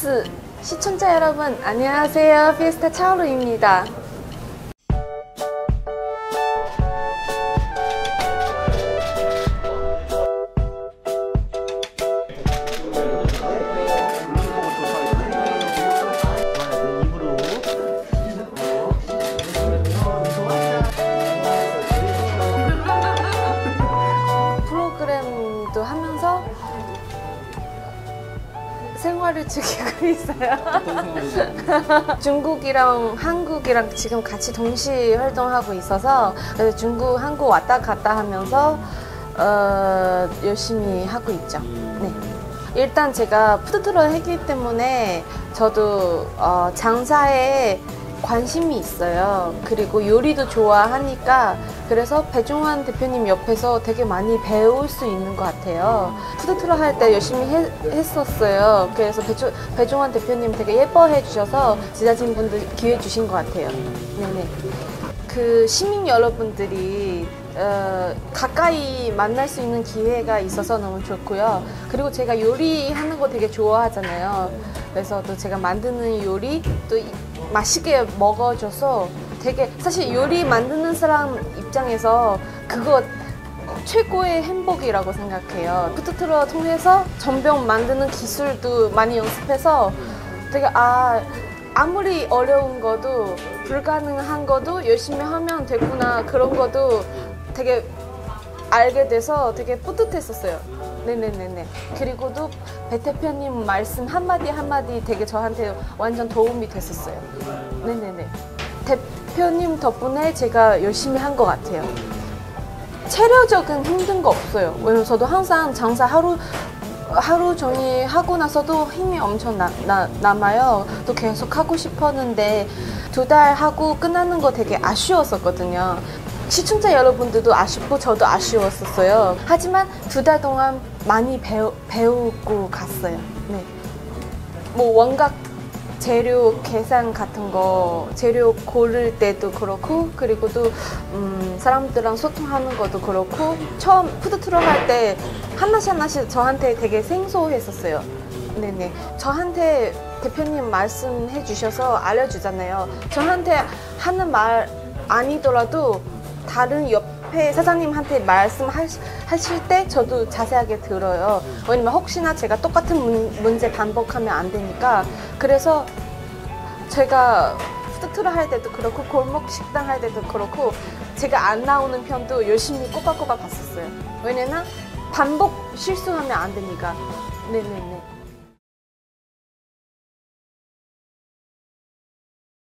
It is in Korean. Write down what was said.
뉴스 시청자 여러분 안녕하세요. 피에스타 차오루입니다. 프로그램도 하면서 생활을 즐기고 있어요. 중국이랑 한국이랑 지금 같이 동시 활동하고 있어서 그래서 중국, 한국 왔다 갔다 하면서 열심히 하고 있죠. 네. 일단 제가 푸드트럭을 했기 때문에 저도 장사에 관심이 있어요. 그리고 요리도 좋아하니까 그래서 배종환 대표님 옆에서 되게 많이 배울 수 있는 것 같아요. 푸드트럭 할 때 열심히 했었어요. 그래서 배종환 대표님 되게 예뻐해 주셔서 제자진분들 기회 주신 것 같아요. 네네. 그 시민 여러분들이 가까이 만날 수 있는 기회가 있어서 너무 좋고요. 그리고 제가 요리하는 거 되게 좋아하잖아요. 그래서 또 제가 만드는 요리 또 맛있게 먹어줘서 되게 사실 요리 만드는 사람 입장에서 그거 최고의 행복이라고 생각해요. 푸드트럭 통해서 전병 만드는 기술도 많이 연습해서 되게 아무리 어려운 것도 불가능한 것도 열심히 하면 되구나 그런 것도 되게 알게 돼서 되게 뿌듯했었어요. 네네네네. 그리고 또 배 대표님 말씀 한마디 한마디 되게 저한테 완전 도움이 됐었어요. 네네네. 대표님 덕분에 제가 열심히 한 것 같아요. 체력적인 힘든 거 없어요. 왜냐면 저도 항상 장사 하루 종일 하고 나서도 힘이 엄청 남아요. 또 계속 하고 싶었는데 2달 하고 끝나는 거 되게 아쉬웠었거든요. 시청자 여러분들도 아쉽고 저도 아쉬웠었어요. 하지만 2달 동안 많이 배우고 갔어요. 네. 뭐 원각 재료 계산 같은 거, 재료 고를 때도 그렇고, 그리고 또 사람들랑 소통하는 것도 그렇고, 처음 푸드트럭 할 때 하나씩 저한테 되게 생소했었어요. 네네. 저한테 대표님 말씀해 주셔서 알려주잖아요. 저한테 하는 말 아니더라도 다른 옆에 사장님한테 말씀하실 때 저도 자세하게 들어요. 왜냐면 혹시나 제가 똑같은 문제 반복하면 안 되니까. 그래서 제가 푸드트럭 할 때도 그렇고 골목 식당 할 때도 그렇고 제가 안 나오는 편도 열심히 꼬박꼬박 봤었어요. 왜냐면 반복 실수하면 안 되니까. 네네네.